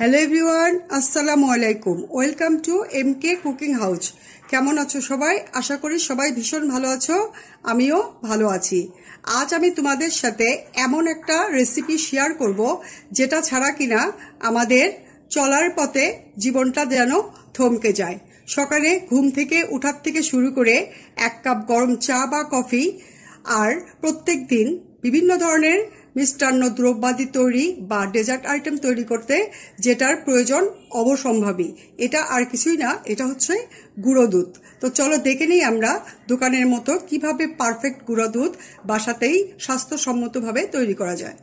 Hello everyone, আসসালামু আলাইকুম। Welcome to MK cooking house. কেমন আছো সবাই? আশা করি সবাই ভীষণ ভালো আছো, আমিও ভালো আছি। আজ আমি তোমাদের সাথে এমন একটা রেসিপি শেয়ার করব যেটা ছাড়া কিনা আমাদের চলার পথে জীবনটা যেন থমকে যায়। সকালে ঘুম থেকে উঠার থেকে শুরু করে এক কাপ গরম চা বা কফি, আর প্রত্যেক দিন বিভিন্ন ধরনের মিষ্টান্ন দ্রব্যাদি তৈরি বা ডেজার্ট আইটেম তৈরি করতে যেটার প্রয়োজন অবশ্যম্ভাবী, এটা আর কিছুই না, এটা হচ্ছে গুঁড়ো দুধ। তো চলো দেখে নেই আমরা দোকানের মতো কিভাবে পারফেক্ট গুঁড়ো দুধ বাসাতেই স্বাস্থ্যসম্মতভাবে তৈরি করা যায়।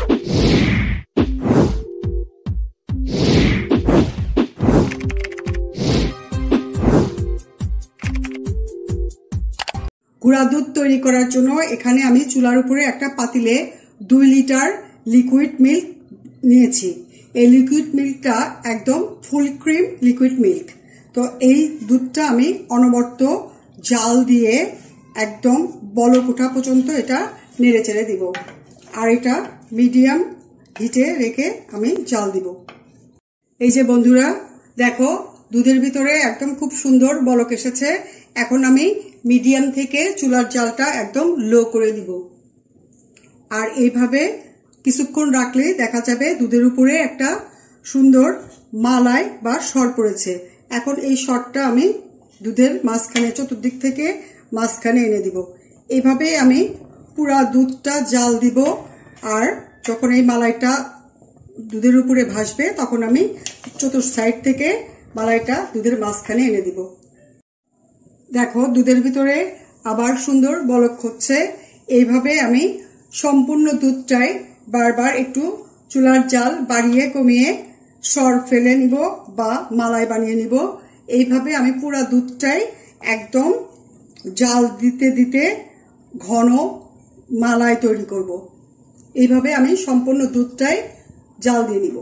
গুঁড়া দুধ তৈরি করার জন্য এখানে আমি চুলার উপরে একটা পাতিলে 2 লিটার লিকুইড মিল্ক নিয়েছি। এই লিকুইড মিল্কটা একদম ফুল ক্রিম লিকুইড মিল্ক। তো এই দুধটা আমি অনবরত জাল দিয়ে একদম বলক ওঠা পর্যন্ত এটা নেড়ে চেড়ে দিব, আর এটা মিডিয়াম হিটে রেখে আমি জাল দিব। এই যে বন্ধুরা দেখো, দুধের ভিতরে একদম খুব সুন্দর বলক এসেছে। এখন আমি মিডিয়াম থেকে চুলার জালটা একদম লো করে দিব, আর এইভাবে কিছুক্ষণ রাখলে দেখা যাবে দুধের উপরে একটা সুন্দর মালাই বা সর পড়েছে। এখন এই সরটা আমি দুধের মাঝখানে, চতুর্দিক থেকে মাঝখানে এনে দিব। এইভাবে আমি পুরা দুধটা জাল দিব, আর যখন এই মালাইটা দুধের উপরে ভাসবে তখন আমি চতুর্থ সাইড থেকে মালাইটা দুধের মাঝখানে এনে দিব। দেখো দুধের ভিতরে আবার সুন্দর বলক হচ্ছে। এইভাবে আমি সম্পূর্ণ দুধটাই বারবার একটু চুলার জাল বাড়িয়ে কমিয়ে সর ফেলে নিব বা মালাই বানিয়ে নিব। এইভাবে আমি পুরা দুধটাই একদম জাল দিতে দিতে ঘন মালাই তৈরি করব। এইভাবে আমি সম্পূর্ণ দুধটাই জাল দিয়ে নিব।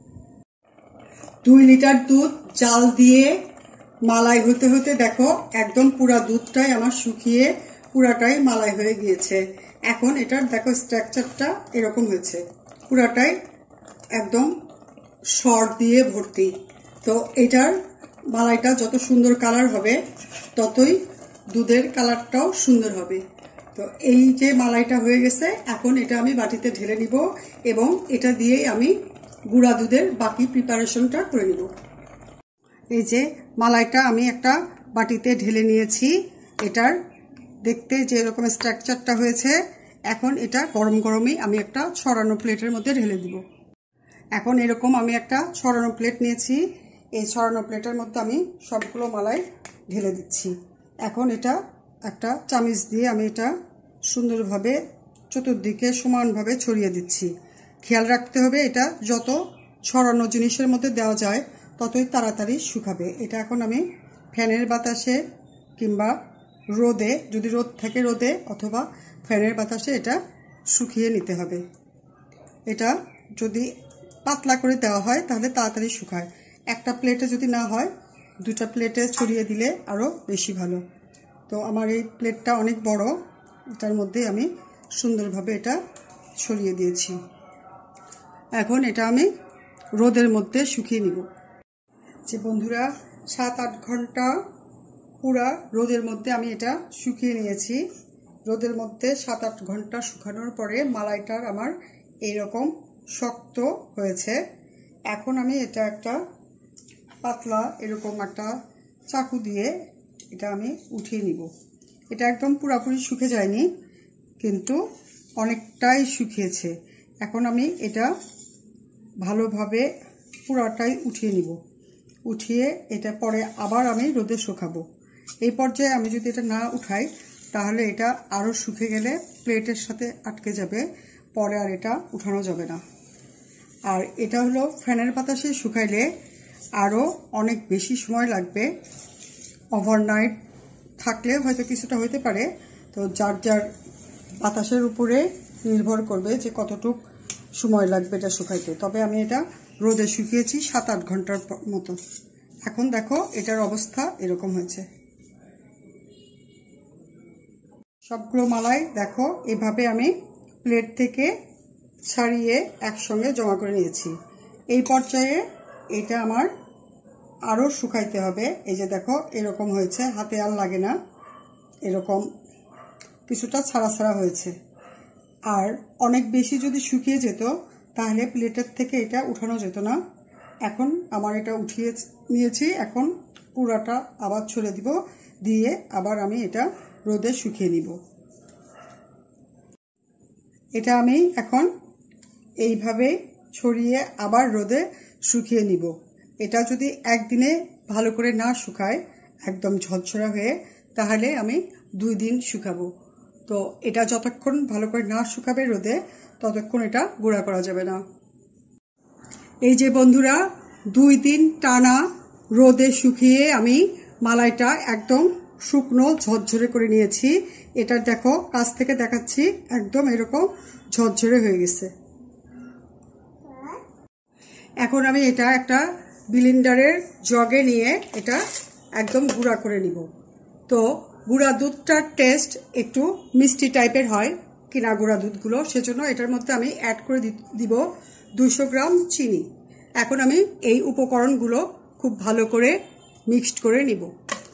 2 লিটার দুধ জাল দিয়ে মালাই হতে হতে দেখো একদম পুরা দুধটাই আমার শুকিয়ে পুরাটাই মালাই হয়ে গিয়েছে। এখন এটার দেখো স্ট্রাকচারটা এরকম হয়েছে, পুরাটাই একদম সর দিয়ে ভর্তি। তো এটার মালাইটা যত সুন্দর কালার হবে ততই দুধের কালারটাও সুন্দর হবে। তো এই যে মালাইটা হয়ে গেছে, এখন এটা আমি বাটিতে ঢেলে নিব এবং এটা দিয়েই আমি গুঁড়া দুধের বাকি প্রিপারেশনটা করে নিব। এই যে মালাইটা আমি একটা বাটিতে ঢেলে নিয়েছি। এটার দেখতে যে এরকম স্ট্রাকচারটা হয়েছে, এখন এটা গরম গরমই আমি একটা ছড়ানো প্লেটের মধ্যে ঢেলে দিব। এখন এরকম আমি একটা ছড়ানো প্লেট নিয়েছি, এই ছড়ানো প্লেটের মধ্যে আমি সবগুলো মালাই ঢেলে দিচ্ছি। এখন এটা একটা চামচ দিয়ে আমি এটা সুন্দরভাবে চতুর্দিকে সমানভাবে ছড়িয়ে দিচ্ছি। খেয়াল রাখতে হবে এটা যত ছড়ানো জিনিসের মধ্যে দেওয়া যায় ততই তাড়াতাড়ি শুকাবে। এটা এখন আমি ফ্যানের বাতাসে কিংবা রোদে, যদি রোদ থাকে রোদে অথবা ফ্যানের বাতাসে এটা শুকিয়ে নিতে হবে। এটা যদি পাতলা করে দেওয়া হয় তাহলে তাড়াতাড়ি শুকায়। একটা প্লেটে যদি না হয় 2টা প্লেটে ছড়িয়ে দিলে আরও বেশি ভালো। তো আমার এই প্লেটটা অনেক বড়, এটার মধ্যে আমি সুন্দরভাবে এটা ছড়িয়ে দিয়েছি। এখন এটা আমি রোদের মধ্যে শুকিয়ে নিব। যে বন্ধুরা 7-8 ঘন্টা পুরা রোদের মধ্যে আমি এটা শুকিয়ে নিয়েছি। রোদের মধ্যে 7-8 ঘন্টা শুকানোর পরে মালাইটার আমার এইরকম শক্ত হয়েছে। এখন আমি এটা একটা পাতলা এরকম একটা চাকু দিয়ে এটা আমি উঠিয়ে নিব। এটা একদম পুরোপুরি শুকে যায়নি, কিন্তু অনেকটাই শুকিয়েছে। এখন আমি এটা ভালোভাবে পুরাটাই উঠিয়ে নিব। উঠিয়ে এটা পরে আবার আমি রোদে শুকাবো। এই পর্যায়ে আমি যদি এটা না উঠাই তাহলে এটা আরও শুকে গেলে প্লেটের সাথে আটকে যাবে, পরে আর এটা উঠানো যাবে না। আর এটা হলো ফ্যানের বাতাসে শুকাইলে আরও অনেক বেশি সময় লাগবে। ওভারনাইট থাকলে হয়তো কিছুটা হইতে পারে, তো যার যার বাতাসের উপরে নির্ভর করবে যে কতটুক সময় লাগবে এটা শুকাইতে। তবে আমি এটা রোদে শুকিয়েছি 7-8 ঘন্টার মতো। এখন দেখো এটার অবস্থা এরকম হয়েছে। সবগুলো মালাই দেখো এভাবে আমি প্লেট থেকে ছাড়িয়ে একসঙ্গে জমা করে নিয়েছি। এই পর্যায়ে এটা আমার আরও শুকাইতে হবে। এই যে দেখো এরকম হয়েছে, হাতে আর লাগে না, এরকম কিছুটা ছাড়া ছাড়া হয়েছে। আর অনেক বেশি যদি শুকিয়ে যেত তাহলে প্লেটের থেকে এটা উঠানো যেত না। এখন আমার এটা উঠিয়ে নিয়েছি, এখন পুরাটা আবার ছড়ে দিব, দিয়ে আবার আমি এটা রোদে শুকিয়ে নিব। এটা আমি এখন এইভাবে ছড়িয়ে আবার রোদে শুকিয়ে নিব। এটা যদি একদিনে ভালো করে না শুকায় একদম ঝরঝরা হয়ে, তাহলে আমি 2 দিন শুকাবো। তো এটা যতক্ষণ ভালো করে না শুকাবে রোদে, ততক্ষণ এটা গুঁড়া করা যাবে না। এই যে বন্ধুরা, 2 দিন টানা রোদে শুকিয়ে আমি মালাইটা একদম শুকনো ঝরঝরে করে নিয়েছি। এটা দেখো, কাছ থেকে দেখাচ্ছি, একদম এরকম ঝরঝরে হয়ে গেছে। এখন আমি এটা একটা ব্লেন্ডারের জগে নিয়ে এটা একদম গুঁড়া করে নিব। তো গুঁড়া দুধটার টেস্ট একটু মিষ্টি টাইপের হয় কিনা গুঁড়া দুধগুলো, সেজন্য এটার মধ্যে আমি অ্যাড করে দিব 200 গ্রাম চিনি। এখন আমি এই উপকরণগুলো খুব ভালো করে মিক্সড করে নিব।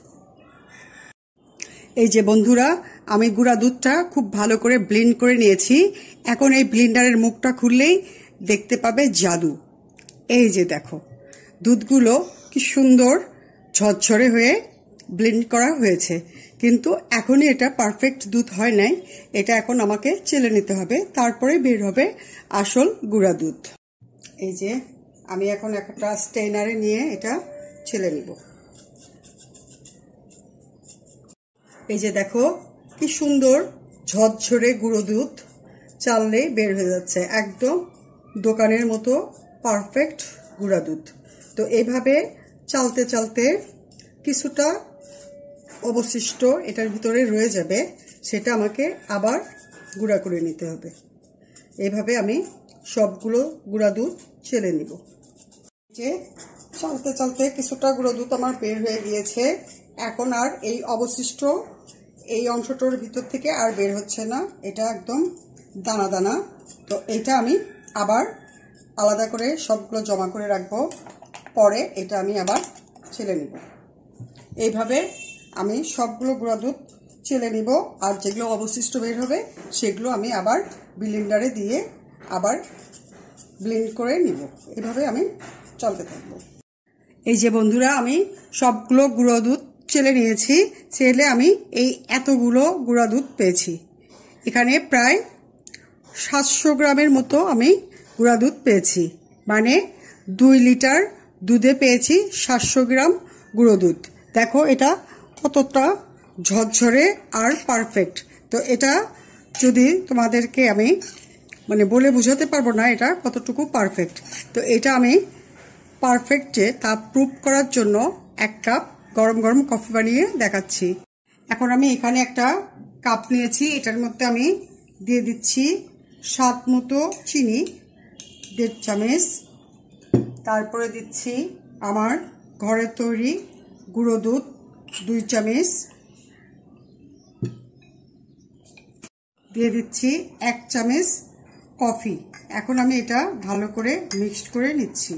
এই যে বন্ধুরা, আমি গুঁড়া দুধটা খুব ভালো করে ব্লেন্ড করে নিয়েছি। এখন এই ব্লেন্ডারের মুখটা খুললেই দেখতে পাবে জাদু। এই যে দেখো, দুধগুলো কি সুন্দর ঝরঝরে হয়ে ব্লেন্ড করা হয়েছে, কিন্তু এখনই এটা পারফেক্ট দুধ হয় নাই। এটা এখন আমাকে চেলে নিতে হবে, তারপরে বের হবে আসল গুঁড়া দুধ। এই যে আমি এখন একটা স্টেইনারে নিয়ে এটা ছেলে নিব। এই যে দেখো কি সুন্দর ঝরঝরে গুঁড়ো দুধ চাললেই বের হয়ে যাচ্ছে, একদম দোকানের মতো পারফেক্ট গুঁড়া দুধ। তো এইভাবে চালতে চালতে কিছুটা অবশিষ্ট এটার ভিতরে রয়ে যাবে, সেটা আমাকে আবার গুঁড়া করে নিতে হবে। এইভাবে আমি সবগুলো গুঁড়া দুধ ছেলে নিব। যে চালতে চালতে কিছুটা গুঁড়ো দুধ আমার বের হয়ে গিয়েছে। এখন আর এই অবশিষ্ট এই অংশটার ভিতর থেকে আর বের হচ্ছে না, এটা একদম দানা দানা। তো এটা আমি আবার আলাদা করে সবগুলো জমা করে রাখবো, পরে এটা আমি আবার ছেলে নিব। এইভাবে আমি সবগুলো গুঁড়া দুধ ছেলে নিব, আর যেগুলো অবশিষ্ট বের হবে সেগুলো আমি আবার ব্লেন্ডারে দিয়ে আবার ব্লেন্ড করে নিব। এভাবে আমি চলতে থাকবো। এই যে বন্ধুরা, আমি সবগুলো গুঁড়ো দুধ চেলে নিয়েছি। চেলে আমি এই এতগুলো গুঁড়া দুধ পেয়েছি। এখানে প্রায় 700 গ্রামের মতো আমি গুঁড়া দুধ পেয়েছি, মানে 2 লিটার দুধে পেয়েছি 700 গ্রাম গুঁড়ো দুধ। দেখো এটা কতটা ঝরঝরে আর পারফেক্ট। তো এটা যদি তোমাদেরকে আমি মানে বলে বোঝাতে পারবো না এটা কতটুকু পারফেক্ট। তো এটা আমি পারফেক্টে তা প্রুভ করার জন্য 1 কাপ গরম গরম কফি বানিয়ে দেখাচ্ছি। এখন আমি এখানে একটা কাপ নিয়েছি, এটার মধ্যে আমি দিয়ে দিচ্ছি স্বাদ মতো চিনি 1.5 চামচ, তারপরে দিচ্ছি আমার ঘরের তৈরি গুঁড়ো দুধ 2 চামচ, দিয়ে দিচ্ছি 1 চামচ কফি। এখন আমি এটা ভালো করে মিক্সড করে নিচ্ছি।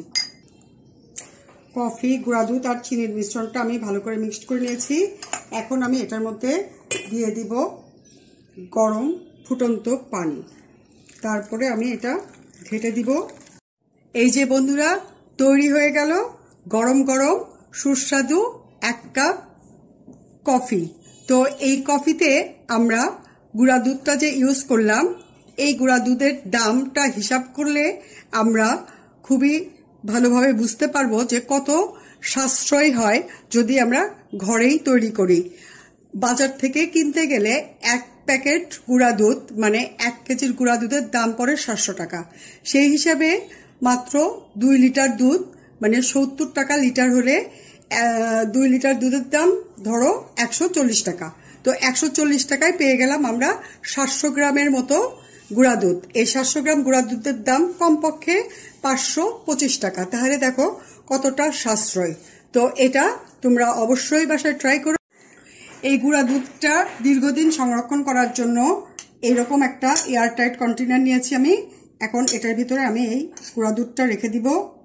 কফি, গুঁড়া দুধ আর চিনির মিশ্রণটা আমি ভালো করে মিক্সড করে নিয়েছি। এখন আমি এটার মধ্যে দিয়ে দিব গরম ফুটন্ত পানি, তারপরে আমি এটা ঘেটে দিব। এই যে বন্ধুরা, তৈরি হয়ে গেল গরম গরম সুস্বাদু 1 কাপ কফি। তো এই কফিতে আমরা গুঁড়া দুধটা যে ইউজ করলাম, এই গুঁড়া দুধের দামটা হিসাব করলে আমরা খুবই ভালোভাবে বুঝতে পারবো যে কত সাশ্রয় হয় যদি আমরা ঘরেই তৈরি করি। বাজার থেকে কিনতে গেলে 1 প্যাকেট গুঁড়া দুধ মানে 1 কেজির গুঁড়া দুধের দাম পড়ে 700 টাকা। সেই হিসাবে মাত্র 2 লিটার দুধ মানে 70 টাকা লিটার হলে 2 লিটার দুধের দাম ধরো 140 টাকা। তো 140 টাকায় পেয়ে গেলাম আমরা 700 গ্রামের মতো গুঁড়া দুধ। এই 700 গ্রাম গুঁড়া দুধের দাম কমপক্ষে 525 টাকা। তাহলে দেখো কতটা সাশ্রয়। তো এটা তোমরা অবশ্যই বাসায় ট্রাই করো। এই গুঁড়া দুধটা দীর্ঘদিন সংরক্ষণ করার জন্য এইরকম একটা এয়ারটাইট কন্টেনার নিয়েছি আমি। এখন এটার ভিতরে আমি এই গুঁড়া দুধটা রেখে দিব।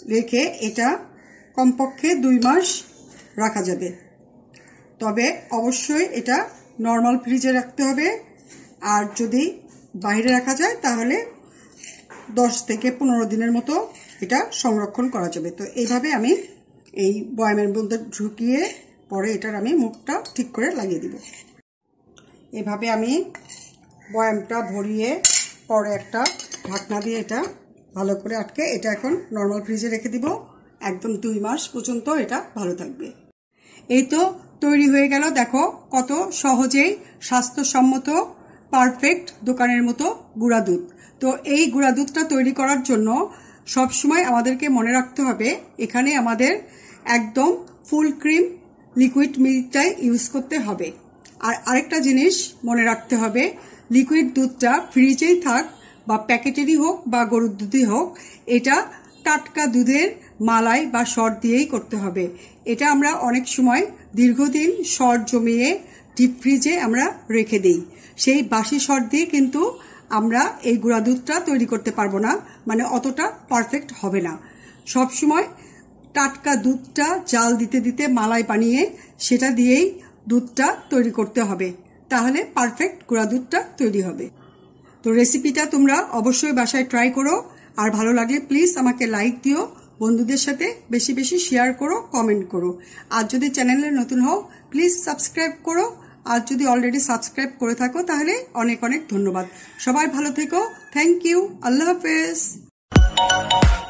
রেখে এটা কমপক্ষে 2 মাস রাখা যাবে। তবে অবশ্যই এটা নর্মাল ফ্রিজে রাখতে হবে, আর যদি বাইরে রাখা যায় তাহলে 10 থেকে 15 দিনের মতো এটা সংরক্ষণ করা যাবে। তো এইভাবে আমি এই বয়ামের মধ্যে ঢুকিয়ে পরে এটার আমি মুখটা ঠিক করে লাগিয়ে দিব। এভাবে আমি বয়ামটা ভরিয়ে পরে একটা ঢাকনা দিয়ে এটা ভালো করে আটকে এটা এখন নর্মাল ফ্রিজে রেখে দিব। একদম 2 মাস পর্যন্ত এটা ভালো থাকবে। এই তো তৈরি হয়ে গেল। দেখো কত সহজেই স্বাস্থ্যসম্মত পারফেক্ট দোকানের মতো গুঁড়া দুধ। তো এই গুঁড়া দুধটা তৈরি করার জন্য সবসময় আমাদেরকে মনে রাখতে হবে এখানে আমাদের একদম ফুল ক্রিম লিকুইড মিল্কটাই ইউজ করতে হবে। আর আরেকটা জিনিস মনে রাখতে হবে, লিকুইড দুধটা ফ্রিজেই থাক বা প্যাকেটেরই হোক বা গরুর দুধই হোক, এটা টাটকা দুধের মালাই বা সর দিয়েই করতে হবে। এটা আমরা অনেক সময় দীর্ঘদিন সর জমিয়ে ডিপ ফ্রিজে আমরা রেখে দিই, সেই বাসি সর দিয়ে কিন্তু আমরা এই গুঁড়া দুধটা তৈরি করতে পারবো না, মানে অতটা পারফেক্ট হবে না। সব সময় টাটকা দুধটা জাল দিতে দিতে মালাই বানিয়ে সেটা দিয়েই দুধটা তৈরি করতে হবে, তাহলে পারফেক্ট গুঁড়া দুধটা তৈরি হবে। তো রেসিপিটা তোমরা অবশ্যই বাসায় ট্রাই করো, আর ভালো লাগলে প্লিজ আমাকে লাইক দিও, বন্ধুদের সাথে বেশি বেশি শেয়ার করো, কমেন্ট করো। আর যদি চ্যানেলে নতুন হও প্লিজ সাবস্ক্রাইব করো, আর যদি অলরেডি সাবস্ক্রাইব করে থাকো তাহলে অনেক অনেক ধন্যবাদ। সবাই ভালো থেকো, থ্যাংক ইউ, আল্লাহ হাফেজ।